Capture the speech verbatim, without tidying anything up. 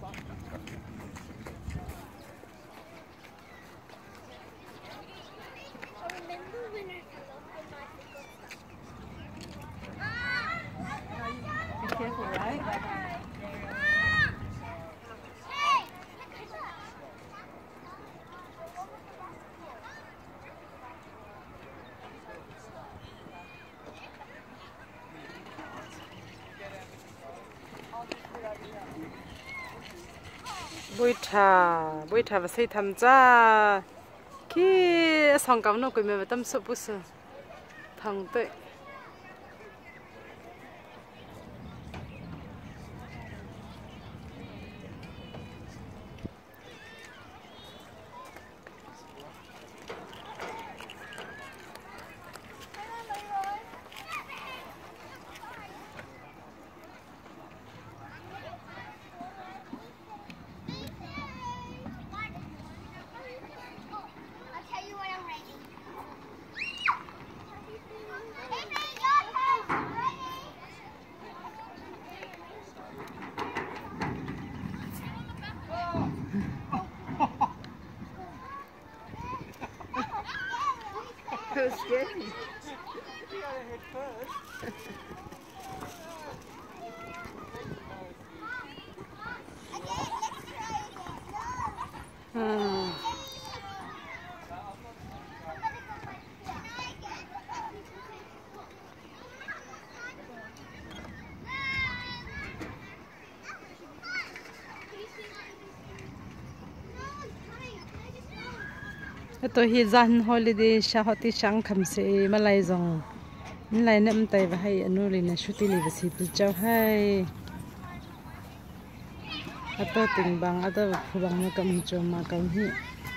Be careful, right? Bôi trà, bôi trà và xây thầm cha khi xong cắm nó cũng mẹ tâm sự bút sự thằng tệ so scary. You gotta head first. Hmm. Ito hi zan holiday siya hoti siyang kamse malay zong nilay na mtay ba hay ano rin na shuti li basi pijaw hay ato tingbang ato kubang makamcho makamhi